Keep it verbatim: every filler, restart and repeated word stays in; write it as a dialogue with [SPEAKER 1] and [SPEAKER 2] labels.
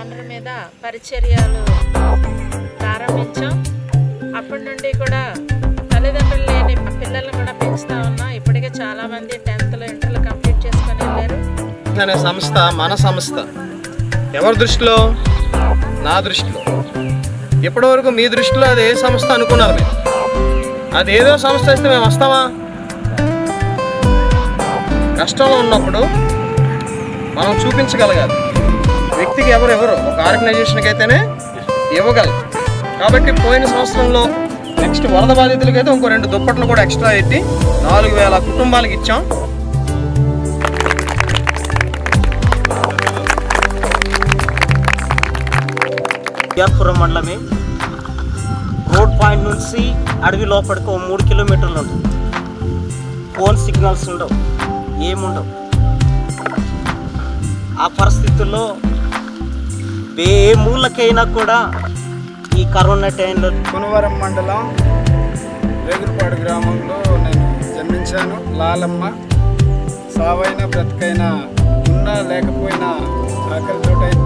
[SPEAKER 1] Banner మీద పరిచర్యలు ప్రారంభించాం. అప్పటి నుండి కూడా తల్లిదండ్రులు లేని పిల్లలను కూడా పెంచుతా ఉన్నాం. ఇప్పటికే చాలామంది టెన్త్లో ఇంటర్లో కంప్లీట్ చేసుకొని వెళ్ళారు.
[SPEAKER 2] అనే సంస్థ మన సంస్థ ఎవరి దృష్టిలో? నా దృష్టిలో. ఇప్పటివరకు మీ దృష్టిలో అది ఏ సంస్థ అనుకున్నారు మీరు? అది ఏదో సంస్థ ఇస్తే మేము వస్తామా? కష్టంలో ఉన్నప్పుడు మనం చూపించగలగాలి. వ్యక్తికి ఎవరు ఎవరు ఒక ఆర్గనైజేషన్కి అయితేనే ఇవ్వగలరు. కాబట్టి పోయిన సంవత్సరంలో నెక్స్ట్ వరద బాధితులకి అయితే ఇంకో రెండు దుప్పట్లు కూడా ఎక్స్ట్రా ఎత్తి నాలుగు వేల కుటుంబాలకు ఇచ్చాం.
[SPEAKER 3] V.Rpuram మండలమే రోడ్ పాయింట్ నుంచి అడవి లోపలికి ఒక మూడు కిలోమీటర్లు ఉంటుంది. ఫోన్ సిగ్నల్స్ ఉండవు, ఏముండవు. ఆ పరిస్థితుల్లో ఏ మూలకైనా కూడా ఈ కరోనా టైంలో
[SPEAKER 4] పునవరం మండలం వేగురుపాడు గ్రామంలో నేను జన్మించాను. లాలమ్మ సావైనా బ్రతికైనా ఉన్నా లేకపోయినా ఆకలితోటైనా